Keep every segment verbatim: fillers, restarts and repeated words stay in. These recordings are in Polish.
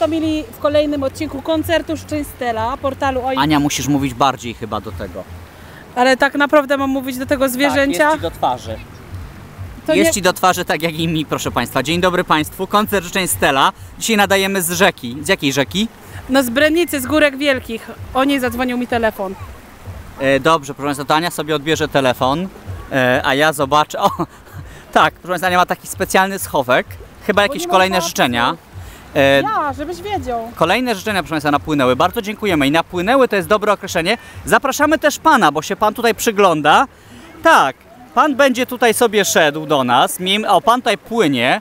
uruchomili w kolejnym odcinku koncertu Życzeń Stella, portalu o... Ania, musisz mówić bardziej chyba do tego. Ale tak naprawdę mam mówić do tego zwierzęcia? Tak, jest ci do twarzy. To jest nie... ci do twarzy tak jak i mi, proszę Państwa. Dzień dobry Państwu, koncert Życzeń Stella. Dzisiaj nadajemy z rzeki. Z jakiej rzeki? No z Brennicy, z Górek Wielkich. O niej zadzwonił mi telefon. E, dobrze, proszę Państwa, to Ania sobie odbierze telefon, e, a ja zobaczę... O, tak, proszę Państwa, Ania ma taki specjalny schowek. Chyba jakieś kolejne życzenia. E, ja, żebyś wiedział. Kolejne życzenia, proszę Państwa, napłynęły. Bardzo dziękujemy. I napłynęły to jest dobre określenie. Zapraszamy też Pana, bo się Pan tutaj przygląda. Tak, Pan będzie tutaj sobie szedł do nas. O, Pan tutaj płynie.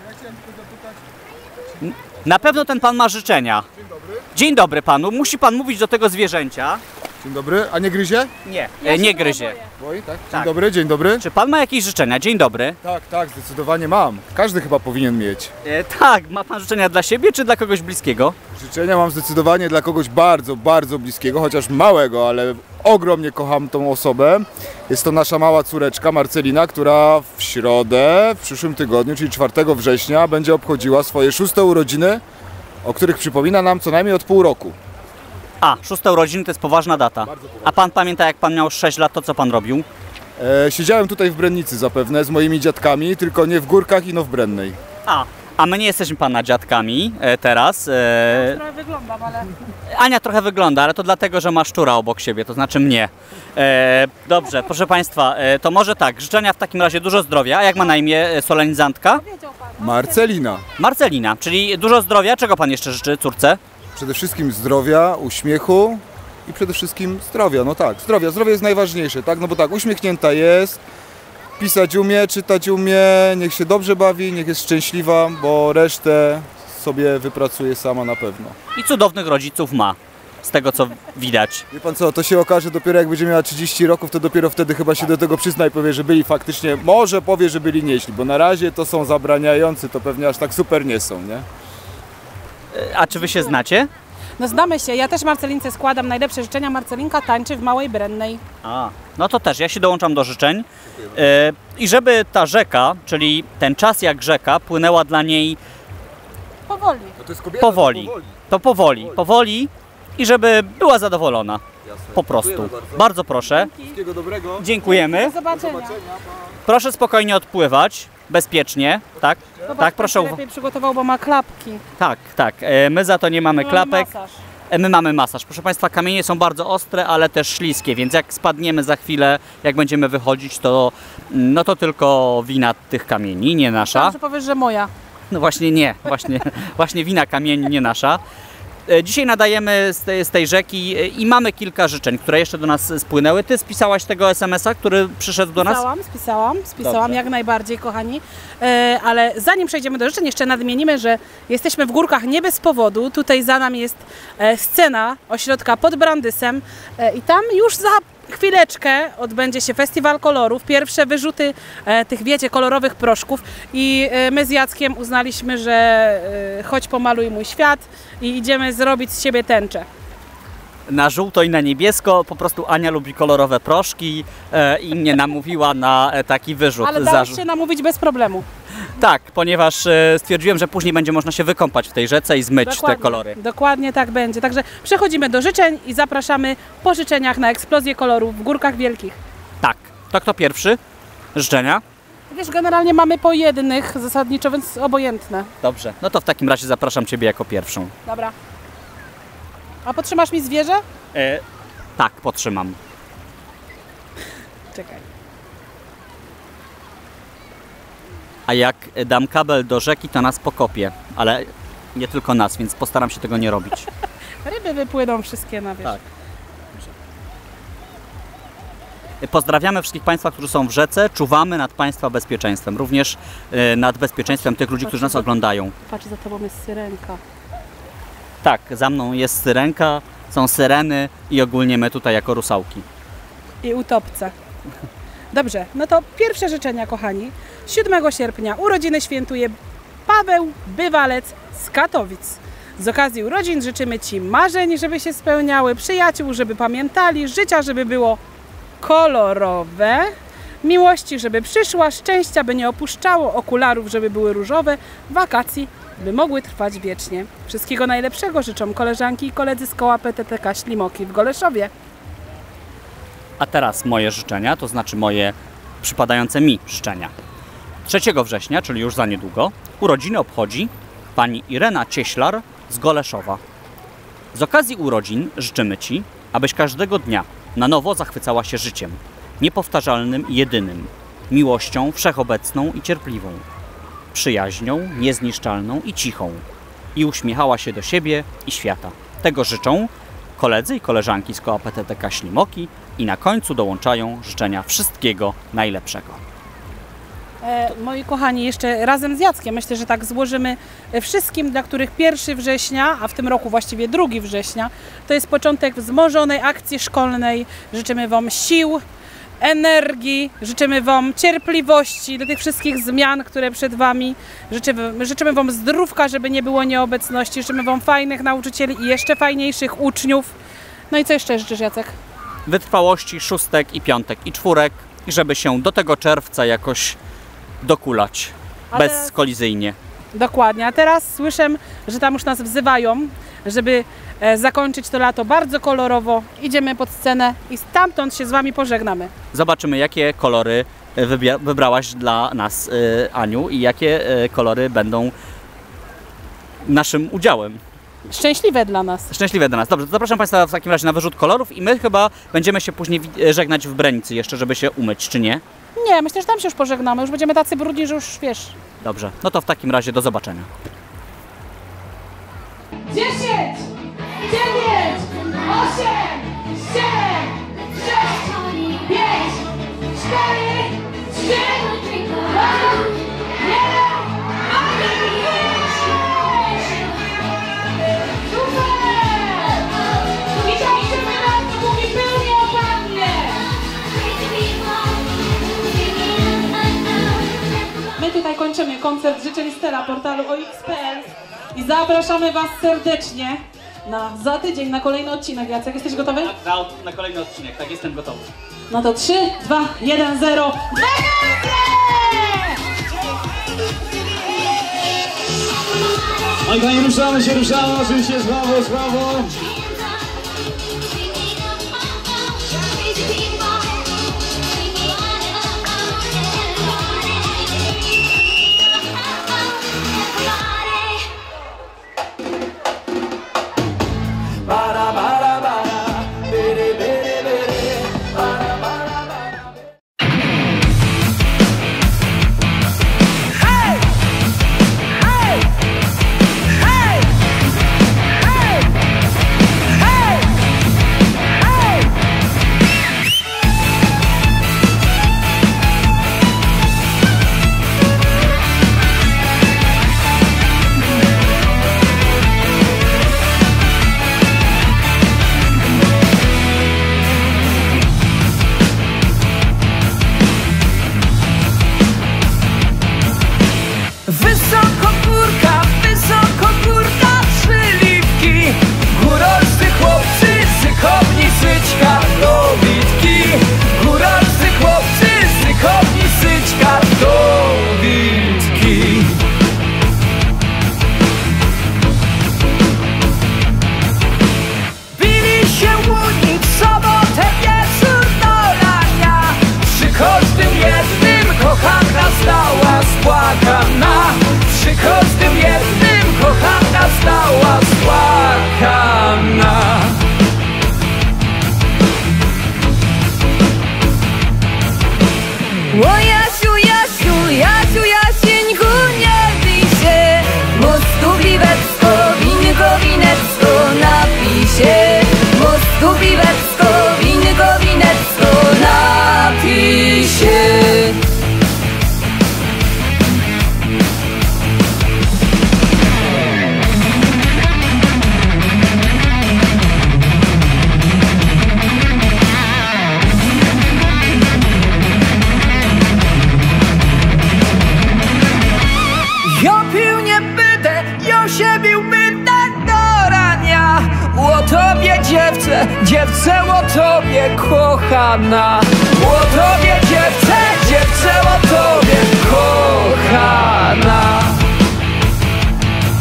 Na pewno ten Pan ma życzenia. Dzień dobry. Dzień dobry Panu. Musi Pan mówić do tego zwierzęcia. Dzień dobry. A nie gryzie? Nie, ja nie gryzie. Boi, tak? Dzień Tak. dobry, dzień dobry. Czy Pan ma jakieś życzenia? Dzień dobry. Tak, tak, zdecydowanie mam. Każdy chyba powinien mieć. E, tak, ma Pan życzenia dla siebie czy dla kogoś bliskiego? Życzenia mam zdecydowanie dla kogoś bardzo, bardzo bliskiego, chociaż małego, ale ogromnie kocham tą osobę. Jest to nasza mała córeczka Marcelina, która w środę, w przyszłym tygodniu, czyli czwartego września, będzie obchodziła swoje szóste urodziny, o których przypomina nam co najmniej od pół roku. A, szóste urodziny to jest poważna data. A Pan pamięta, jak Pan miał sześć lat, to co Pan robił? E, siedziałem tutaj w Brennicy zapewne z moimi dziadkami, tylko nie w Górkach i no w Brennej. A, a my nie jesteśmy Pana dziadkami e, teraz. E... Trochę wyglądam, ale... Ania trochę wygląda, ale to dlatego, że ma szczura obok siebie, to znaczy mnie. E, dobrze, proszę Państwa, e, to może tak, życzenia w takim razie dużo zdrowia. A jak ma na imię e, solenizantka? Marcelina. Marcelina, czyli dużo zdrowia. Czego Pan jeszcze życzy córce? Przede wszystkim zdrowia, uśmiechu i przede wszystkim zdrowia, no tak, zdrowia, zdrowie jest najważniejsze, tak, no bo tak, uśmiechnięta jest, pisać umie, czytać umie, niech się dobrze bawi, niech jest szczęśliwa, bo resztę sobie wypracuje sama na pewno. I cudownych rodziców ma, z tego co widać. Wie Pan co, to się okaże dopiero jak będzie miała trzydzieści roków, to dopiero wtedy chyba się do tego przyzna i powie, że byli faktycznie, może powie, że byli nieźli, bo na razie to są zabraniający, to pewnie aż tak super nie są, nie? A czy Wy się znacie? No znamy się, ja też Marcelince składam najlepsze życzenia. Marcelinka tańczy w Małej Brennej. A, no to też, ja się dołączam do życzeń. Yy, I żeby ta rzeka, czyli ten czas jak rzeka, płynęła dla niej Powoli. No to jest kobieta, powoli. To powoli, powoli i żeby była zadowolona. Po prostu. Bardzo. bardzo proszę. Wszystkiego dobrego. Dziękujemy. Do zobaczenia. Proszę spokojnie odpływać, bezpiecznie, tak? Zobacz, tak, proszę. się lepiej przygotował, bo ma klapki. Tak, tak. E, My za to nie mamy klapek. Masaż. E, My mamy masaż. Proszę Państwa, kamienie są bardzo ostre, ale też śliskie, więc jak spadniemy za chwilę, jak będziemy wychodzić, to no to tylko wina tych kamieni, nie nasza. Myślałam, że powiesz, że moja. No właśnie nie, właśnie, właśnie wina kamieni, nie nasza. E, Dzisiaj nadajemy z tej, z tej rzeki e, i mamy kilka życzeń, które jeszcze do nas spłynęły. Ty spisałaś tego es em es a, który przyszedł do nas? Spisałam, spisałam, spisałam Dobrze. jak najbardziej, kochani. E, ale zanim przejdziemy do życzeń, jeszcze nadmienimy, że jesteśmy w Górkach nie bez powodu. Tutaj za nami jest e, scena ośrodka pod Brandysem e, i tam już za chwileczkę odbędzie się festiwal kolorów, pierwsze wyrzuty e, tych, wiecie, kolorowych proszków i e, my z Jackiem uznaliśmy, że e, chodź pomaluj mój świat i idziemy zrobić z siebie tęczę. Na żółto i na niebiesko, po prostu Ania lubi kolorowe proszki e, i mnie namówiła na e, taki wyrzut. Ale za dałeś żół- się namówić bez problemu. Tak, ponieważ e, stwierdziłem, że później będzie można się wykąpać w tej rzece i zmyć Dokładnie, te kolory. Dokładnie tak będzie. Także przechodzimy do życzeń i zapraszamy po życzeniach na eksplozję kolorów w Górkach Wielkich. Tak, to kto pierwszy? Życzenia? Wiesz, generalnie mamy po jednych zasadniczo, więc obojętne. Dobrze, no to w takim razie zapraszam Ciebie jako pierwszą. Dobra. A potrzymasz mi zwierzę? E, tak, potrzymam. Czekaj. A jak dam kabel do rzeki, to nas pokopie, ale nie tylko nas, więc postaram się tego nie robić. Ryby wypłyną wszystkie na wierzch. Tak. Pozdrawiamy wszystkich Państwa, którzy są w rzece, czuwamy nad Państwa bezpieczeństwem, również e, nad bezpieczeństwem tych ludzi, którzy nas oglądają. Patrz, za tobą jest syrenka. Tak, za mną jest syrenka, są syreny i ogólnie my tutaj jako rusałki. I utopce. Dobrze, no to pierwsze życzenia, kochani. siódmego sierpnia urodziny świętuje Paweł Bywalec z Katowic. Z okazji urodzin życzymy Ci marzeń, żeby się spełniały, przyjaciół, żeby pamiętali, życia, żeby było kolorowe, miłości, żeby przyszła, szczęścia, by nie opuszczało, okularów, żeby były różowe, wakacji, by mogły trwać wiecznie. Wszystkiego najlepszego życzą koleżanki i koledzy z koła P T T K Ślimoki w Goleszowie. A teraz moje życzenia, to znaczy moje przypadające mi życzenia. trzeciego września, czyli już za niedługo, urodziny obchodzi pani Irena Cieślar z Goleszowa. Z okazji urodzin życzymy Ci, abyś każdego dnia na nowo zachwycała się życiem, niepowtarzalnym i jedynym, miłością wszechobecną i cierpliwą, przyjaźnią niezniszczalną i cichą i uśmiechała się do siebie i świata. Tego życzą koledzy i koleżanki z koła P T T K Ślimoki i na końcu dołączają życzenia wszystkiego najlepszego. E, moi kochani, jeszcze razem z Jackiem myślę, że tak złożymy wszystkim, dla których pierwszego września, a w tym roku właściwie drugiego września, to jest początek wzmożonej akcji szkolnej. Życzymy Wam sił, energii, życzymy Wam cierpliwości do tych wszystkich zmian, które przed Wami. Życzymy, życzymy Wam zdrówka, żeby nie było nieobecności. Życzymy Wam fajnych nauczycieli i jeszcze fajniejszych uczniów. No i co jeszcze życzysz, Jacek? Wytrwałości szóstek i piątek i czwórek i żeby się do tego czerwca jakoś dokulać A bezkolizyjnie. Dokładnie, a teraz słyszę, że tam już nas wzywają, żeby e, zakończyć to lato bardzo kolorowo. Idziemy pod scenę i stamtąd się z Wami pożegnamy. Zobaczymy, jakie kolory wybrałaś dla nas, y, Aniu, i jakie y, kolory będą naszym udziałem. Szczęśliwe dla nas. Szczęśliwe dla nas. Dobrze, to zapraszam Państwa w takim razie na wyrzut kolorów i my chyba będziemy się później żegnać w Brenicy jeszcze, żeby się umyć, czy nie? Nie, myślę, że tam się już pożegnamy. Już będziemy tacy brudni, że już wiesz. Dobrze, no to w takim razie do zobaczenia. dziesięć, dziewięć, osiem, siedem, sześć, pięć, cztery, trzy, dwa, jeden. Super! I tańczymy na to, mówi pełni o Pannie. My tutaj kończymy koncert życzeń Stella portalu O X kropka P L i zapraszamy Was serdecznie na za tydzień na kolejny odcinek. Jacek, jesteś gotowy? Na, na kolejny odcinek, tak, jestem gotowy. No to trzy, dwa, jeden, zero. Oj, kochani, ruszamy się, ruszamy, oczywiście, brawo, brawo. Dziewczę o tobie kochana, o tobie dziewczę, dziewczę o tobie kochana.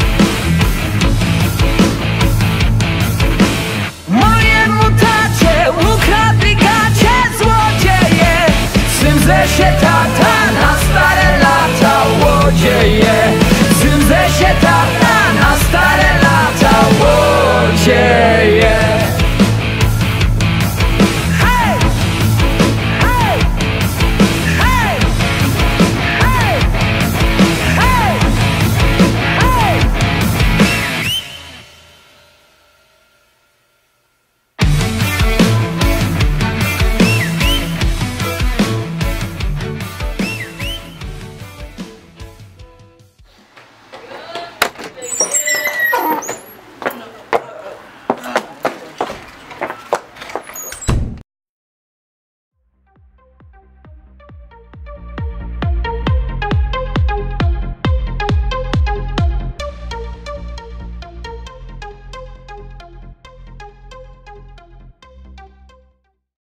Nudzę się tak